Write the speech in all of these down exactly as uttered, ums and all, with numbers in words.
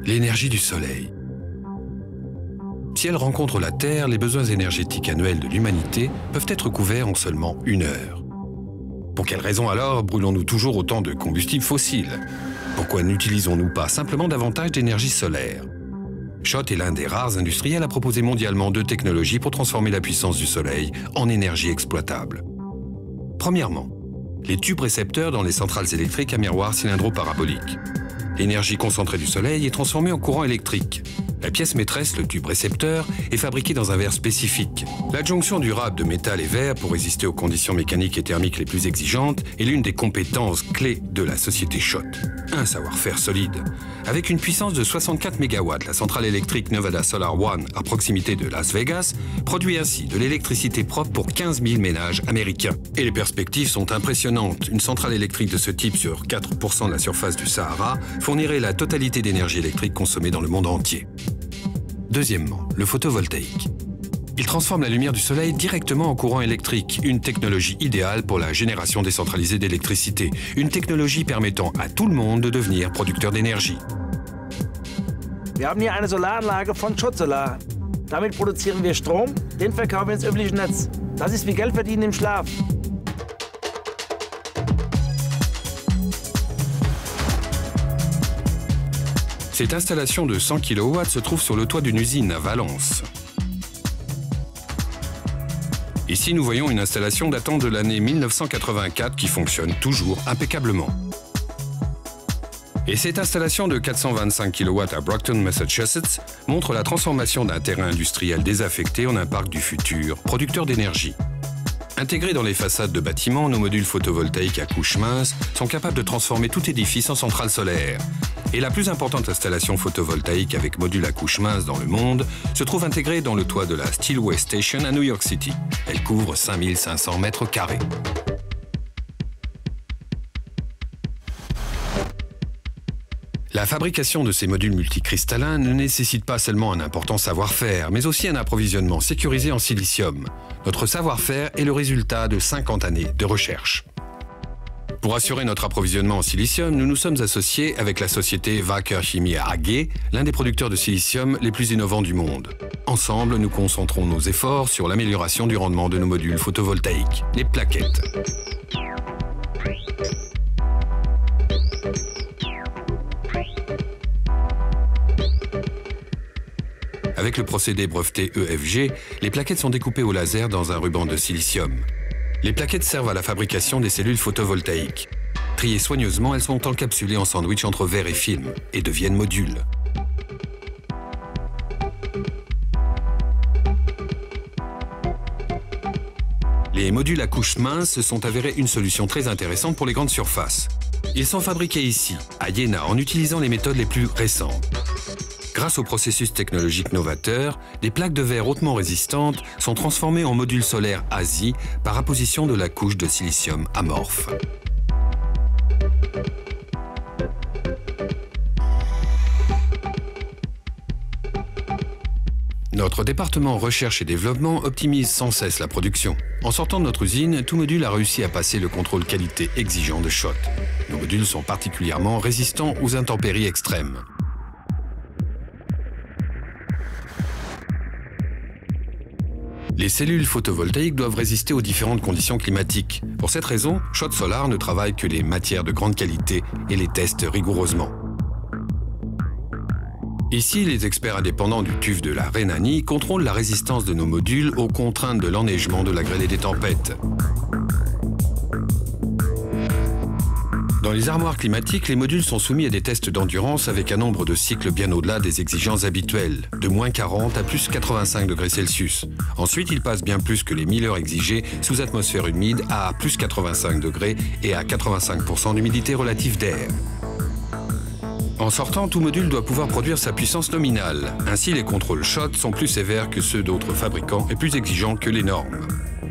L'énergie du Soleil. Si elle rencontre la Terre, les besoins énergétiques annuels de l'humanité peuvent être couverts en seulement une heure. Pour quelle raison alors brûlons-nous toujours autant de combustibles fossiles? Pourquoi n'utilisons-nous pas simplement davantage d'énergie solaire? Schott est l'un des rares industriels à proposer mondialement deux technologies pour transformer la puissance du Soleil en énergie exploitable. Premièrement, les tubes récepteurs dans les centrales électriques à miroir cylindro-parabolique. L'énergie concentrée du Soleil est transformée en courant électrique. La pièce maîtresse, le tube récepteur, est fabriquée dans un verre spécifique. L'adjonction durable de métal et verre pour résister aux conditions mécaniques et thermiques les plus exigeantes est l'une des compétences clés de la société Schott. Un savoir-faire solide. Avec une puissance de soixante-quatre mégawatts, la centrale électrique Nevada Solar One, à proximité de Las Vegas, produit ainsi de l'électricité propre pour quinze mille ménages américains. Et les perspectives sont impressionnantes. Une centrale électrique de ce type sur quatre pour cent de la surface du Sahara fournirait la totalité d'énergie électrique consommée dans le monde entier. Deuxièmement, le photovoltaïque. Il transforme la lumière du soleil directement en courant électrique, une technologie idéale pour la génération décentralisée d'électricité, une technologie permettant à tout le monde de devenir producteur d'énergie. Wir haben hier eine Solaranlage von Schott Solar. Damit produzieren wir Strom, den verkaufen wir ins öffentliche Netz. Das ist wie Geld verdienen im Schlaf. Cette installation de cent kilowatts se trouve sur le toit d'une usine à Valence. Ici, nous voyons une installation datant de l'année mille neuf cent quatre-vingt-quatre qui fonctionne toujours impeccablement. Et cette installation de quatre cent vingt-cinq kilowatts à Brockton, Massachusetts, montre la transformation d'un terrain industriel désaffecté en un parc du futur, producteur d'énergie. Intégrés dans les façades de bâtiments, nos modules photovoltaïques à couche mince sont capables de transformer tout édifice en centrale solaire. Et la plus importante installation photovoltaïque avec module à couche mince dans le monde se trouve intégrée dans le toit de la Steelway Station à New York City. Elle couvre cinq mille cinq cents mètres carrés. La fabrication de ces modules multicristallins ne nécessite pas seulement un important savoir-faire, mais aussi un approvisionnement sécurisé en silicium. Notre savoir-faire est le résultat de cinquante années de recherche. Pour assurer notre approvisionnement en silicium, nous nous sommes associés avec la société Wacker Chemie A G, l'un des producteurs de silicium les plus innovants du monde. Ensemble, nous concentrons nos efforts sur l'amélioration du rendement de nos modules photovoltaïques, les plaquettes. Avec le procédé breveté E F G, les plaquettes sont découpées au laser dans un ruban de silicium. Les plaquettes servent à la fabrication des cellules photovoltaïques. Triées soigneusement, elles sont encapsulées en sandwich entre verre et film et deviennent modules. Les modules à couche mince se sont avérés une solution très intéressante pour les grandes surfaces. Ils sont fabriqués ici, à Jena, en utilisant les méthodes les plus récentes. Grâce au processus technologique novateur, des plaques de verre hautement résistantes sont transformées en modules solaires A S I par apposition de la couche de silicium amorphe. Notre département recherche et développement optimise sans cesse la production. En sortant de notre usine, tout module a réussi à passer le contrôle qualité exigeant de Schott. Nos modules sont particulièrement résistants aux intempéries extrêmes. Les cellules photovoltaïques doivent résister aux différentes conditions climatiques. Pour cette raison, Schott Solar ne travaille que les matières de grande qualité et les teste rigoureusement. Ici, les experts indépendants du TÜV de la Rhénanie contrôlent la résistance de nos modules aux contraintes de l'enneigement, de la grêle et des tempêtes. Dans les armoires climatiques, les modules sont soumis à des tests d'endurance avec un nombre de cycles bien au-delà des exigences habituelles, de moins quarante à plus quatre-vingt-cinq degrés Celsius. Ensuite, ils passent bien plus que les mille heures exigées sous atmosphère humide à plus quatre-vingt-cinq degrés et à quatre-vingt-cinq pour cent d'humidité relative d'air. En sortant, tout module doit pouvoir produire sa puissance nominale. Ainsi, les contrôles Schott sont plus sévères que ceux d'autres fabricants et plus exigeants que les normes.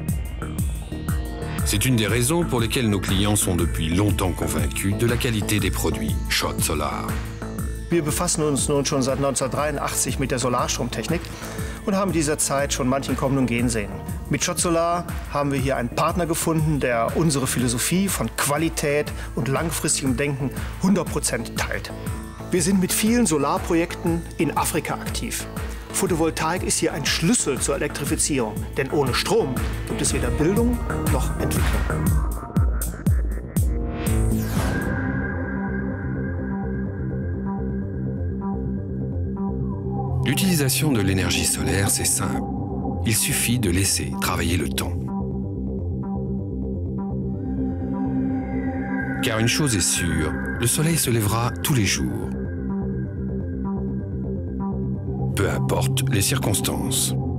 C'est une des raisons pour lesquelles nos clients sont depuis longtemps convaincus de la qualité des produits Schott Solar. Wir befassen uns nun schon seit neunzehnhundertdreiundachtzig mit der Solarstromtechnik und haben in dieser Zeit schon manchen kommen und gehen sehen. Mit Schott Solar haben wir hier einen Partner gefunden, der unsere Philosophie von Qualität und langfristigem Denken hundert Prozent teilt. Wir sind mit vielen Solarprojekten in Afrika aktiv. Photovoltaik ist hier ein Schlüssel zur Elektrifizierung, denn ohne Strom gibt es weder Bildung noch Entwicklung. L'utilisation de l'énergie solaire, c'est simple. Il suffit de laisser travailler le temps. Car une chose est sûre, le soleil se lèvera tous les jours. Peu importe les circonstances.